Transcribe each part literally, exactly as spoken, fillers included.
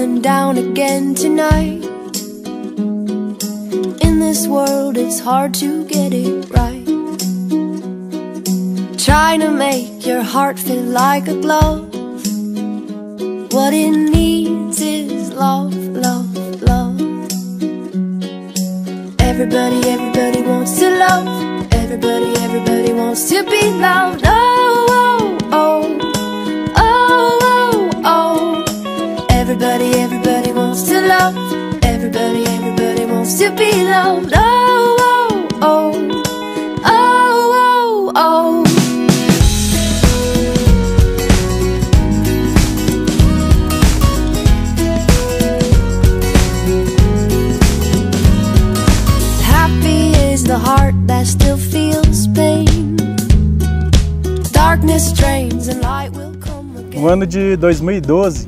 falling down again tonight. In this world it's hard to get it right. Trying to make your heart feel like a glove. What it needs is love, love, love. Everybody, everybody wants to love. Everybody, everybody wants to be loved. Oh, oh, oh, oh, oh, oh. Everybody, everybody wants to love. Everybody, everybody wants to be loved. Oh, oh, oh, oh, oh, oh. The heart that still feels pain. Darkness drains and light will come again. No ano de dois mil e doze,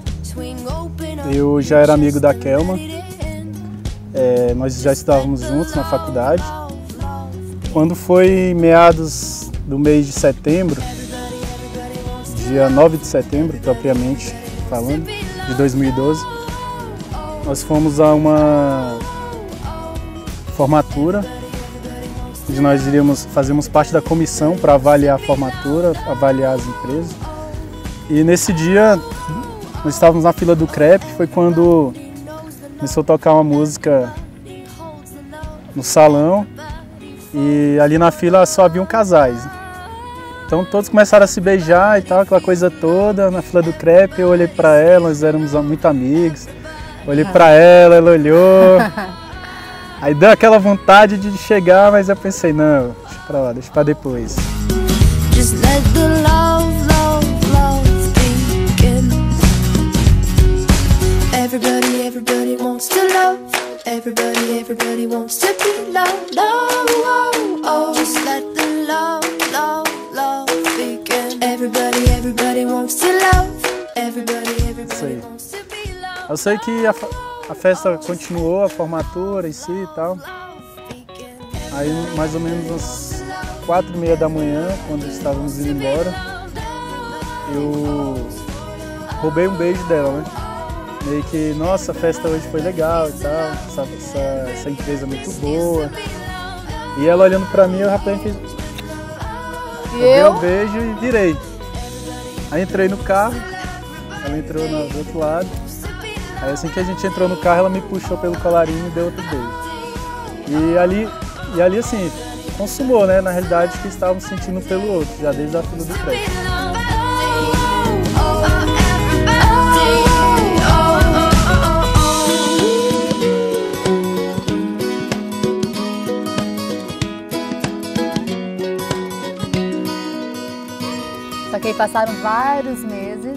eu já era amigo da Kelma. É, nós já estávamos juntos na faculdade. Quando foi meados do mês de setembro, dia nove de setembro, propriamente falando, de dois mil e doze, nós fomos a uma formatura, onde nós iríamos, fazíamos parte da comissão para avaliar a formatura, avaliar as empresas. E nesse dia, nós estávamos na fila do crepe, foi quando começou a tocar uma música no salão e ali na fila só haviam casais. Então todos começaram a se beijar e tal, aquela coisa toda, na fila do crepe. Eu olhei para ela, nós éramos muito amigos, olhei para ela, ela olhou. Aí deu aquela vontade de chegar, mas eu pensei, não, deixa pra lá, deixa pra depois. Just let the love, love, love begin. Everybody, everybody wants to love. Everybody, everybody wants to be loved. Oh, oh, oh. Just let the love, love, love begin. Everybody, everybody wants to love. Everybody, everybody wants to be loved. Eu sei que a A festa continuou, a formatura em si e tal. Aí mais ou menos às quatro e meia da manhã, quando estávamos indo embora, eu roubei um beijo dela, né? Meio que, nossa, a festa hoje foi legal e tal, essa, essa, essa empresa é muito boa. E ela olhando pra mim, eu rapidamente fiz... Roubei um beijo e virei. Aí entrei no carro, ela entrou no, do outro lado. Aí assim que a gente entrou no carro, ela me puxou pelo colarinho e deu outro beijo. E ali, e ali assim, consumou, né? Na realidade, que estávamos sentindo pelo outro, já desde a fila do crepe. Só que aí passaram vários meses.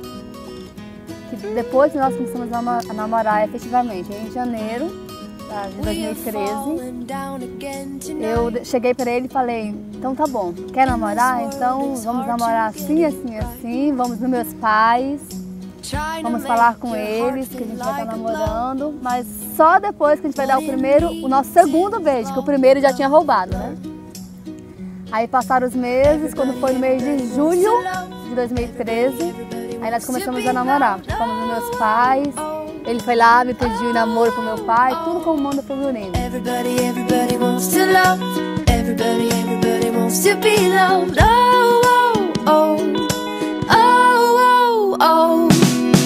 Depois nós começamos a namorar efetivamente, em janeiro de dois mil e treze, eu cheguei para ele e falei, então tá bom, quer namorar? Então vamos namorar assim, assim, assim, vamos nos meus pais, vamos falar com eles que a gente vai estar namorando, mas só depois que a gente vai dar o primeiro, o nosso segundo beijo, que o primeiro já tinha roubado, né? Aí passaram os meses, quando foi no mês de julho de dois mil e treze, aí nós começamos a namorar, fomos nos meus pais, ele foi lá, me pediu namoro pro meu pai, tudo como manda pro menino. Everybody, everybody wants to love. Everybody, everybody wants to be loved. Oh, oh, oh, oh, oh, oh.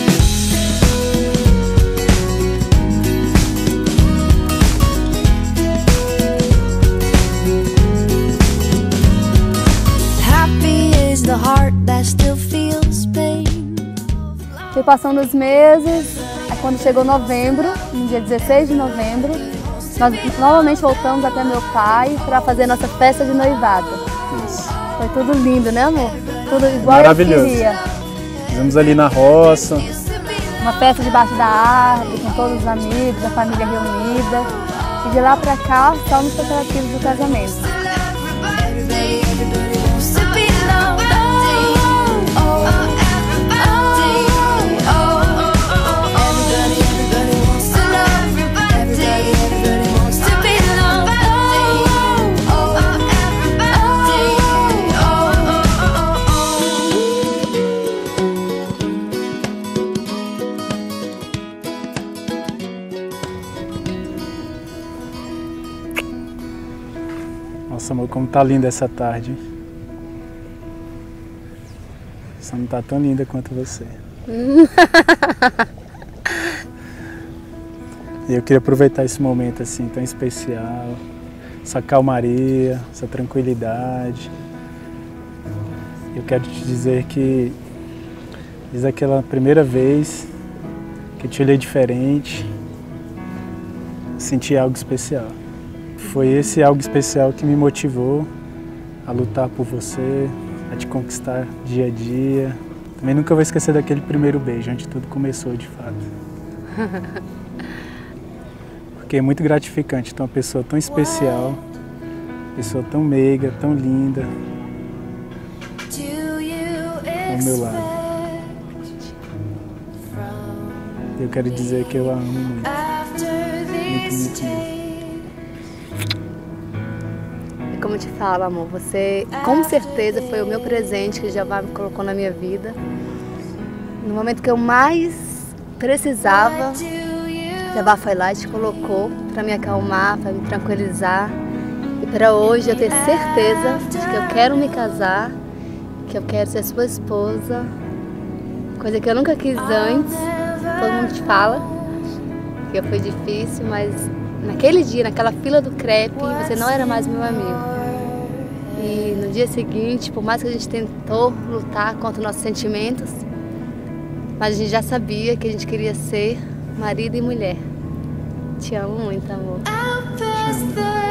Happy is the heart that still feels pain. Foi passando os meses, aí quando chegou novembro, no dia dezesseis de novembro, nós novamente voltamos até meu pai para fazer nossa festa de noivado. Isso. Foi tudo lindo, né, amor? Tudo igual Maravilhoso. eu queria. Fizemos ali na roça. Uma festa debaixo da árvore, com todos os amigos, a família reunida. E de lá para cá, só nos preparativos do casamento. Nossa, amor, como tá linda essa tarde. Só não tá tão linda quanto você. E eu queria aproveitar esse momento assim tão especial, essa calmaria, essa tranquilidade. Eu quero te dizer que desde aquela primeira vez que eu te olhei diferente, senti algo especial. Foi esse algo especial que me motivou a lutar por você, a te conquistar dia a dia. Também nunca vou esquecer daquele primeiro beijo, onde tudo começou de fato. Porque é muito gratificante ter uma pessoa tão especial, pessoa tão meiga, tão linda, ao meu lado. Eu quero dizer que eu a amo muito, muito, muito mesmo. E como eu te falo, amor, você com certeza foi o meu presente que Jeová me colocou na minha vida. No momento que eu mais precisava, Jeová foi lá e te colocou para me acalmar, para me tranquilizar. E para hoje eu ter certeza de que eu quero me casar, que eu quero ser sua esposa, coisa que eu nunca quis antes. Todo mundo te fala que foi difícil, mas naquele dia, naquela fila do crepe, você não era mais meu amigo. E no dia seguinte, por mais que a gente tentou lutar contra nossos sentimentos, mas a gente já sabia que a gente queria ser marido e mulher. Te amo muito, amor. Te amo.